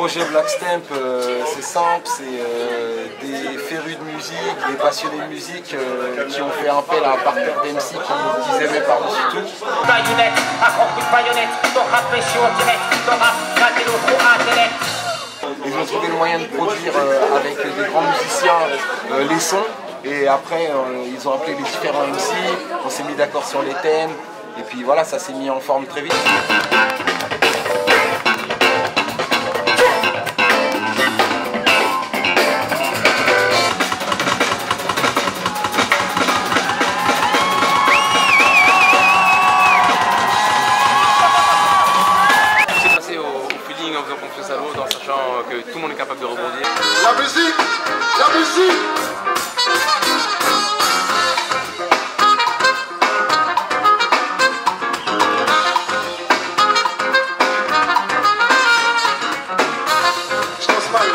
projet Black Stamp, c'est simple, c'est des férus de musique, des passionnés de musique qui ont fait appel à un parterre d'MC qu'ils aimaient par-dessus tout. Baïonnette, à grand coup de baïonnette, ton rap péché au direct, ton rap ratélo trop intellect. Ils ont trouvé le moyen de produire avec des grands musiciens les sons. Et après, ils ont appelé les différents MC, on s'est mis d'accord sur les thèmes. Et puis voilà, ça s'est mis en forme très vite. En faisant confiance à l'autre, en sachant que tout le monde est capable de rebondir. La musique! La musique! Je danse mal.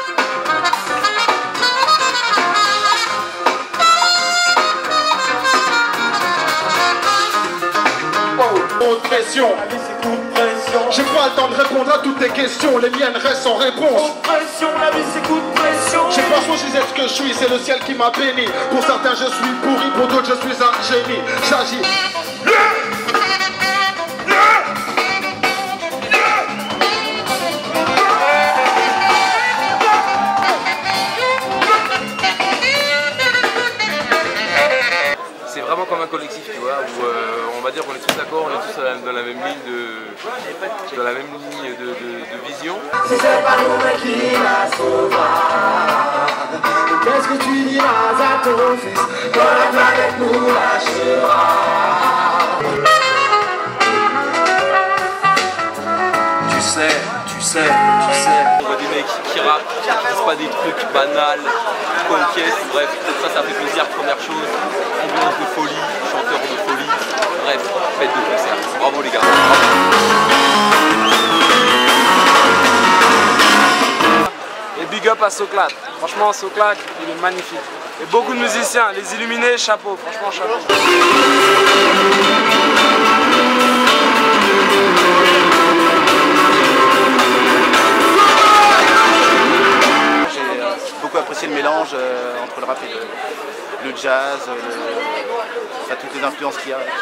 Oh, pression. J'ai pas le temps de répondre à toutes tes questions, les miennes restent sans réponse. Pression, la vie c'est coup de pression. J'ai pas choisi d'être ce que je suis, c'est le ciel qui m'a béni. Pour certains je suis pourri, pour d'autres je suis un génie. J'agis. C'est vraiment comme un collectif, tu vois, où on va dire qu'on est tous d'accord, on est tous dans la même ligne de vision. Si c'est pas nous qui la sauvera, qu'est-ce que tu diras à ton fils quand la planète nous lâchera? Tu sais. On voit des mecs qui rappent, qui disent pas des trucs banals, coquettes, bref, ça fait plaisir, première chose. Ambiance de folie, chanteur de folie, bref, fête de concert. Bravo les gars. Et big up à Soclate. Franchement, Soclate, il est magnifique. Et beaucoup de musiciens, les illuminés, chapeau, franchement, chapeau. Beaucoup apprécié le mélange entre le rap et le jazz, enfin, toutes les influences qu'il y avait.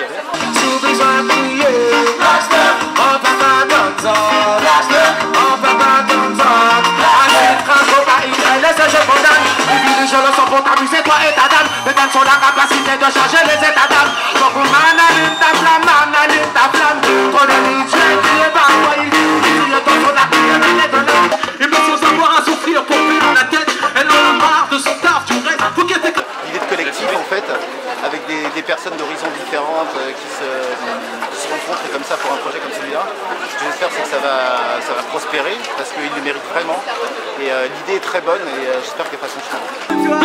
Amuse-toi et ta dame, les dames sont la capacité de changer les états d'âme. Donc on analyse ta flamme, ton ami tu es qui est pas moi, il est dans son acte, il met son savoir à souffrir pour vivre la tête, elle en a marre de son taf, tu restes, faut qu'elle t'écoute. L'idée de collectif en fait, avec des personnes d'horizons différentes qui se rencontrent et comme ça pour un projet comme celui-là. Ce que j'espère c'est que ça va prospérer parce qu'ils le méritent vraiment. Et l'idée est très bonne et j'espère qu'elle fera son chemin.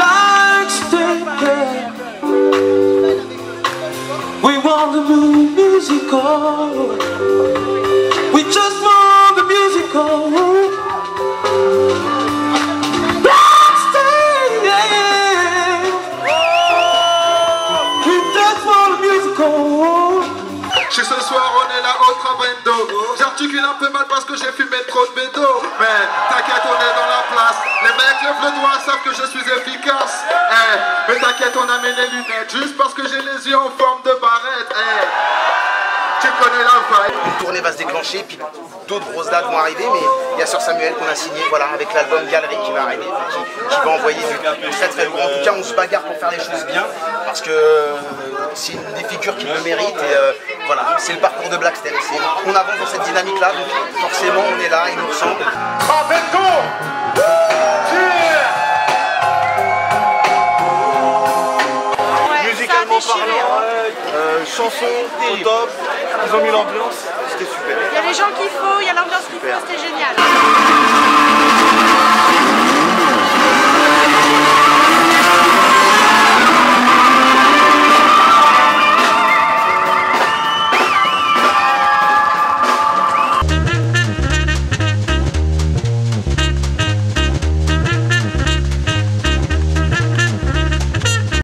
We want the musical. We just want the musical. Backstage, yeah. We just want the musical. Chez ce soir on est là au Trabendo. J'articule un peu mal parce que j'ai fumé trop de bédo. Mais t'inquiète on est dans la place. Les mecs lèvent le doigt, savent que je suis efficace. Mais t'inquiète on a mis les lunettes juste parce que j'ai les yeux en forme de barrette. Tu connais la vibe. Une tournée va se déclencher, puis d'autres grosses dates vont arriver, mais il y a Sœur Samuel qu'on a signé, voilà, avec l'album Galerie qui va arriver, qui va envoyer du très très lourd. En tout cas, on se bagarre pour faire les choses bien, parce que c'est une des figures qui le mérite, et voilà, c'est le parcours de Black Stamp. On avance dans cette dynamique-là, donc forcément on est là, il nous ressemble. Musicalement parlant, chanson au top, ils ont mis l'ambiance, c'était super. Il y a les gens qu'il faut, il y a l'ambiance qu'il faut, c'était génial.